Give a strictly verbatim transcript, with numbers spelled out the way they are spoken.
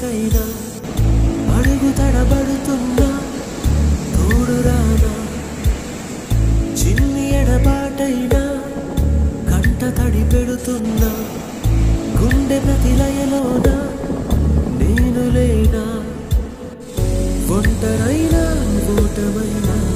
ఎదురైనా అడుగు తడబడుతున్నా తోడురానా చిన్ని ఎడబాటైనా కంట తడి పెడుతున్నా గుండె ప్రతిలయలోన నేను లేనా ఒంటరైనా ఓటమైనా